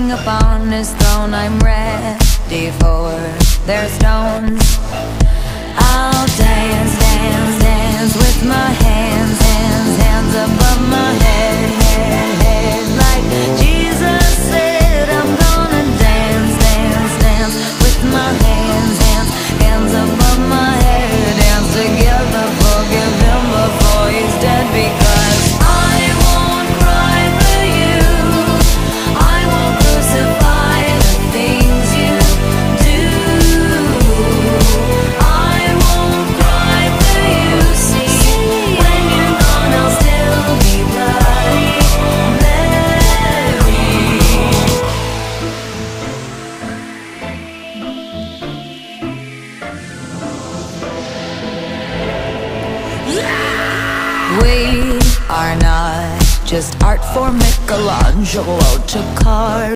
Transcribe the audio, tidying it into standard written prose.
King upon his throne, I'm ready for their stones. I'll dance, dance, dance with my hands, hands, hands above my head, head, head. Like Jesus said, I'm gonna dance, dance, dance with my hands, hands, hands above my head. Dance together, forgive him before he's dead, because I won't cry for you. I won't crucify the things you do. I won't cry for you. See, when you're gone, I'll still be Bloody Mary. We are not just art for Michelangelo to carve.